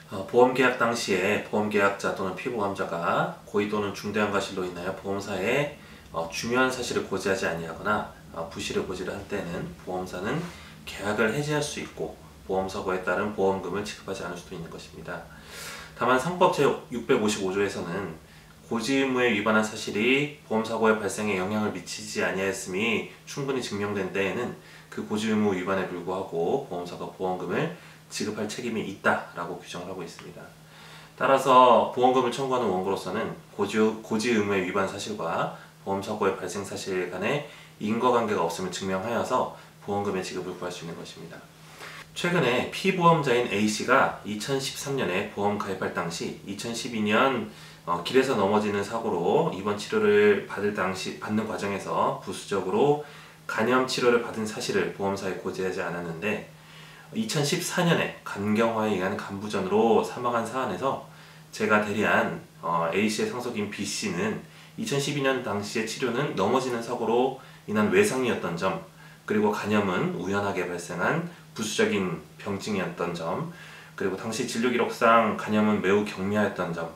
보험 계약 당시에 보험 계약자 또는 피보감자가 고의 또는 중대한 과실로 인하여 보험사에 중요한 사실을 고지하지 아니하거나 부실을 고지를 한 때는 보험사는 계약을 해지할 수 있고 보험사고에 따른 보험금을 지급하지 않을 수도 있는 것입니다. 다만 상법 제655조에서는 고지 의무에 위반한 사실이 보험사고의 발생에 영향을 미치지 아니하였음이 충분히 증명된 때에는 그 고지 의무 위반에 불구하고 보험사가 보험금을 지급할 책임이 있다라고 규정을 하고 있습니다. 따라서 보험금을 청구하는 원고로서는 고지 의무의 위반 사실과 보험사고의 발생 사실 간에 인과관계가 없음을 증명하여서 보험금의 지급을 구할 수 있는 것입니다. 최근에 피보험자인 A씨가 2013년에 보험 가입할 당시 2012년 길에서 넘어지는 사고로 입원 치료를 받는 과정에서 부수적으로 간염 치료를 받은 사실을 보험사에 고지하지 않았는데 2014년에 간경화에 의한 간부전으로 사망한 사안에서 제가 대리한 A씨의 상속인 B씨는 2012년 당시의 치료는 넘어지는 사고로 인한 외상이었던 점, 그리고 간염은 우연하게 발생한 부수적인 병증이었던 점, 그리고 당시 진료기록상 간염은 매우 경미하였던 점,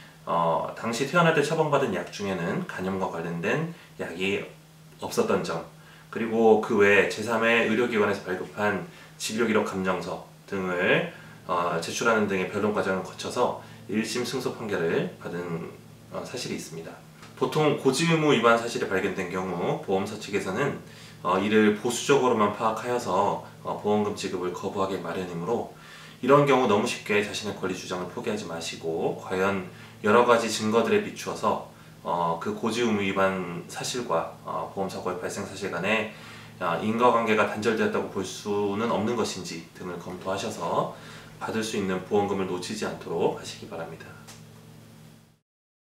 당시 태어날 때 처방받은 약 중에는 간염과 관련된 약이 없었던 점, 그리고 그 외에 제3의 의료기관에서 발급한 진료기록 감정서 등을 제출하는 등의 변론 과정을 거쳐서 1심 승소 판결을 받은 사실이 있습니다. 보통 고지 의무 위반 사실이 발견된 경우 보험사 측에서는 이를 보수적으로만 파악하여서 보험금 지급을 거부하기 마련이므로 이런 경우 너무 쉽게 자신의 권리 주장을 포기하지 마시고 과연 여러가지 증거들에 비추어서 그 고지 의무 위반 사실과 보험사고의 발생 사실 간에 인과관계가 단절되었다고 볼 수는 없는 것인지 등을 검토하셔서 받을 수 있는 보험금을 놓치지 않도록 하시기 바랍니다.